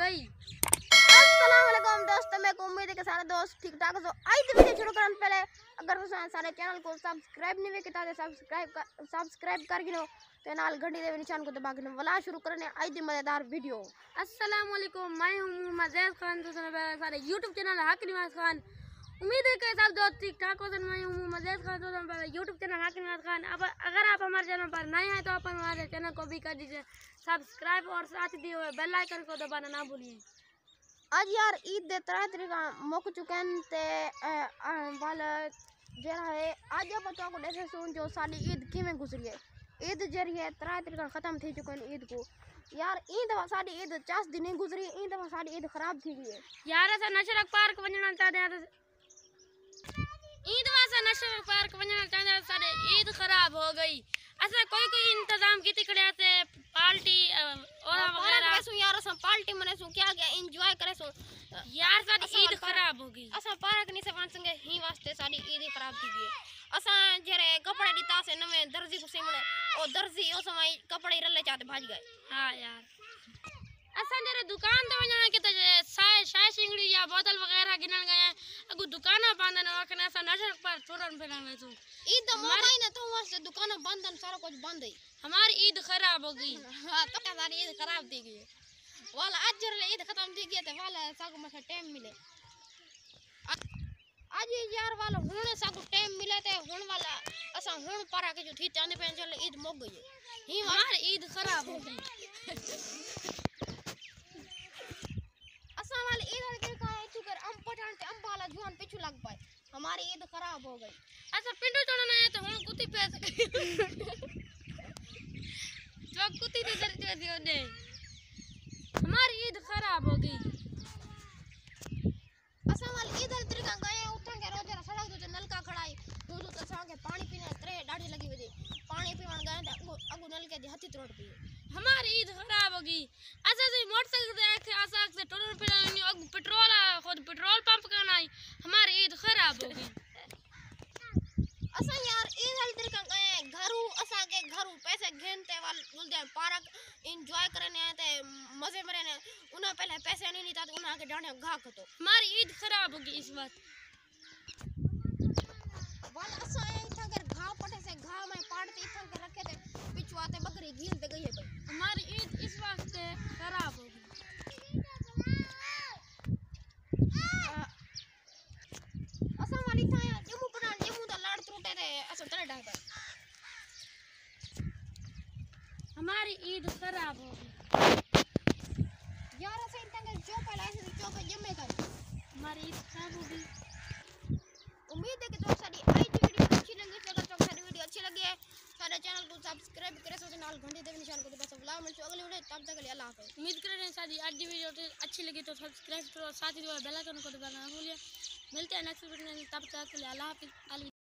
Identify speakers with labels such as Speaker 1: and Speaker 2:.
Speaker 1: गई।
Speaker 2: अस्सलाम वालेकुम दोस्तों, मैं उम्मीद है कि सारे दोस्त ठीक ठाक हो। आई तो वीडियो शुरू करने पहले अगर सारे चैनल को सब्सक्राइब नहीं किया तो सब्सक्राइब कर गिनो तो नाल घंटी दे निशान को दबा गिनो। वाला शुरू करने आई थी मजेदार वीडियो।
Speaker 1: अस्सलाम वालेकुम, मैं हूँ मोहम्मद जैद खान, तो सारे यूट्यूब चैनल हक निवास खान। उम्मीद है कि सब दोस्त ठीक ठाक हो। मैं हूँ मोहम्मद जैद खान, तो यूट्यूब चैनल हक निवास खान। अब अगर आप हमारे चैनल पर नए हैं तो आप हमारे चैनल को भी कर दीजिए सब्सक्राइब और साथ दिए हुए बेल आइकन को दबाना ना भूलिए।
Speaker 2: आज यार ईद दे 3 तरीका मुक चुके हैं ते वाल जरा है आज आप तो को देखे सुन जो साली ईद किवें गुजरी है। ईद जरी है 3 तरीका खत्म थी चुके हैं ईद को। यार ईद साडी ईद 10 दिन ही गुजरी, ईद साडी ईद खराब थी गई है।
Speaker 1: यार असां नशरक पार्क वञणु चाहते हैं, ईद वासा नशरक पार्क वञणु चाहते हैं, साडी ईद खराब हो गई। असां कोई इंतजाम की खड़े थे पार्टी और वगैरह
Speaker 2: सु यार असां पार्टी मने सु क्या क्या एंजॉय करे सु।
Speaker 1: यार साडी ईद खराब हो गई।
Speaker 2: असां पार्क नहीं से वन संगे ही वास्ते साडी ईद खराब थी गई। असां जरे कपड़े दिता से नवे दर्जी को सिमणे ओ दर्जी ओ समय कपड़े रले चाहते भाज गए।
Speaker 1: हां यार असां जरे दुकान ते वञण के शाय सिंगड़ी या बोतल वगैरह गिनन गए अगु दुकाना बंदन वखने असां नशरक पर टुरन फिरन गए।
Speaker 2: ईद मौका ही न तो वास्ते दुकान बंदन सारा कुछ बंद है।
Speaker 1: हमारी ईद खराब हो गई।
Speaker 2: हां तो हमारी ईद खराब थी गई। वाला आज जरे ईद खत्म थी गई ते वाला सागु मसे टाइम मिले। आज यार वाला हुन सागु टाइम मिले ते हुन वाला असां हुन पारा के जो थी चांदे पे चले ईद मोग गई ही
Speaker 1: हमारी ईद खराब हो गई।
Speaker 2: असां वाले ईद के का तू कर अम पठान ते अम वाला जुआन पिछु लग पाए। हमारी ईद खराब हो गई।
Speaker 1: असां पिंडो चढ़ना है तो हुन कुत्ती पे जो कुत्ती ने दर दियो ने हमारी ईद खराब हो गई।
Speaker 2: असां वाले ईद तरीका गए उठन के रोज सड़क तो नलका खड़ाई दूध तो असां के पानी पीने त्रे डाढ़ी लगी हुई पानी पीवन गए अगु नलके दी हथी त्रोड़ पी।
Speaker 1: हमारी ईद खराब हो गई। असां से मोटरसाइकिल से असां से टोरन फिरन अगु पेट्रोल खुद पेट्रोल पंप का नहीं। हमारी ईद खराब हो गई।
Speaker 2: असां यार ईद तरीका गए घरू असां के घरू पैसे घेनते वाल बोलते पार्क एंजॉय करने ते मजे में रहने उन्हें पहले पैसे नहीं था तो उन्हें के डांडे घा खतो।
Speaker 1: हमारी ईद खराब हो गई इस बात।
Speaker 2: वाल असां इथं के घा पटे से घा में पाड़ते इथं के रखे थे पिछवाते बकरी घील दे गई है भाई।
Speaker 1: हमारी ईद इस वास्ते खराब हो गई।
Speaker 2: असां वाली था जम्मू पठान जम्मू दा लाड़ टूटे थे असां तले डाल पे।
Speaker 1: हमारी ईद खराब हो गई।
Speaker 2: यार असां इथं के जो पहले ऐसे जो पे जम्मे कर
Speaker 1: हमारी ईद खराब हो गई।
Speaker 2: उम्मीद है कि दोस्त साडी आई वीडियो अच्छी लगी। अगर तो साडी वीडियो अच्छी लगी है सारे चैनल को सब्सक्राइब करे सो नाल घंटी दे निशान को दबा। सब मिलते अगली वीडियो तब तक के लिए अल्लाह हाफिज़।
Speaker 1: उम्मीद कर रहे हैं सारी आज की वीडियो अच्छी लगी तो सब्सक्राइब करो और साथ ही बेल आइकन को दबाना ना भूलिए। मिलते हैं नेक्स्ट वीडियो में, तब तक के लिए अल्लाह हाफिज़।